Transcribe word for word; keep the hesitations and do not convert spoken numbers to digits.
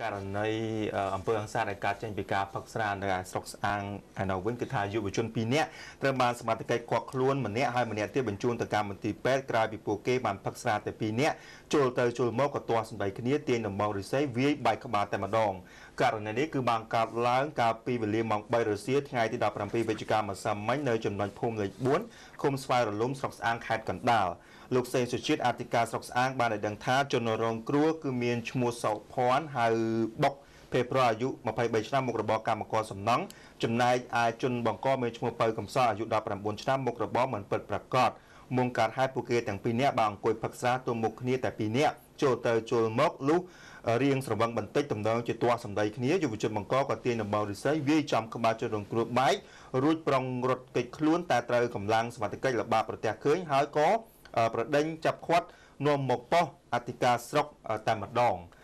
ករណីអំពើហិង្សាដែលកើតចេញពីការផឹកស្រានៅស្រុកស្អាងឯនោះវិញគឺថាយុវជនពីរនាក់ត្រូវបានសមត្ថកិច្ចឃាត់ខ្លួនម្នាក់ហើយម្នាក់ទៀតបញ្ជូនទៅកម្មមន្ទីរពេទ្យក្រោយពីពួកគេបានផឹកស្រាតែពីរនាក់ចូលទៅចូលមកក៏ទាស់សម្ដីគ្នាទាញដំបងរិស័យវាយបែកក្បាលតែម្ដងករណីនេះគឺបានកើតឡើងកាលពីវេលាម៉ោងបីរសៀលថ្ងៃទីដប់ប្រាំពីរវិច្ឆិកាម្សិលមិញនៅចំណុចភូមិលេខបួនឃុំស្វាយរលំស្រុកស្អាងខេត្តកណ្ដាលលោកសេងសុជាតិអធិការស្រុកស្អាងបានឲ្យដឹងថាជនរងគ្រោះគឺមានឈ្មោះសោភ័ណ្ឌហៅបុកភេទប្រុសអាយុម្ភៃបីឆ្នាំមុខរបរកម្មករសំណង់ចំណែកឯជនបង្កមានឈ្មោះពៅកំសត់អាយុដប់ប្រាំបួនឆ្នាំមុខរបរមិនពិតប្រាកដមុនកើតហេតុពួកគេទាំងពីរនាក់បានអង្គុយផឹកស្រាទល់មុខគ្នាតែពីរនាក់ចូលទៅចូលមកលុះរៀងស្រវឹងបន្តិចតំណងជាទាស់សម្ដីគ្នាយុវជនបង្កក៏ទាញដំបងរិស័យវាយចំក្បាលជនរងគ្រោះបែករួចប្រងរត់គេចខ្លួនតែត្រូវកម្លាំងសមត្ថកិច្ចល្បាតប្រទះឃើញហើយក៏ប្រដេញចាប់ឃាត់នាំមកប៉ុស្តិ៍អធិការស្រុកតែម្ដង